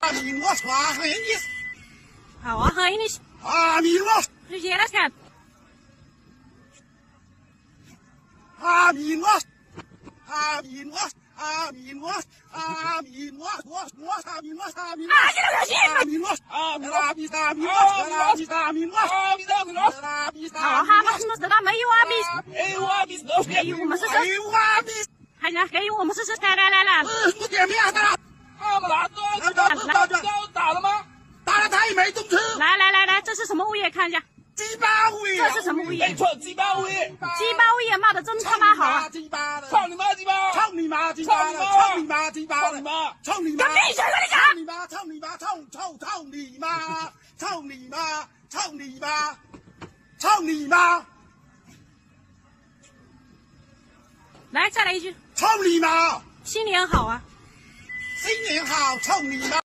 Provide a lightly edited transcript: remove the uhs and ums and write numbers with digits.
Amin was Amin. Hava hayniş. Amin was. Rijelaskan. Amin was. Amin was. Amin was. Amin was. Amin was. Amin was. Amin was. 好，哈巴斯诺得到没有啊？比，给我们试试。还想给我们试试？来， 不点名的了。 打了吗？ 打了他也没动车。 来，这是什么物业？看一下。 鸡巴物业。 这是什么物业？ 没错，鸡巴物业。 鸡巴物业骂的真他妈好啊！ 鸡巴的。 操你妈鸡巴！ 操你妈鸡巴！操你妈鸡巴！ 操你妈！ 操你妈！ 干闭嘴吧你！ 操你妈！操你妈！操你妈！操你妈！操你妈！操你妈！ 来，再来一句。 操你妈！ 新年好啊！ 新年好！操你妈！